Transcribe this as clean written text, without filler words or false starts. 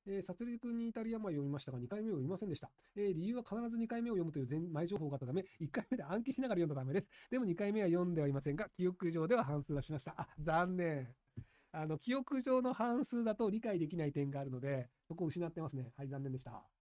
殺戮に至る病を読みましたが、2回目を読みませんでした。理由は必ず2回目を読むという前情報があったため、1回目で暗記しながら読んだためです。でも2回目は読んではいませんが、記憶上では半数はしました。あ、残念。記憶上の半数だと理解できない点があるので、そこを失ってますね。はい、残念でした。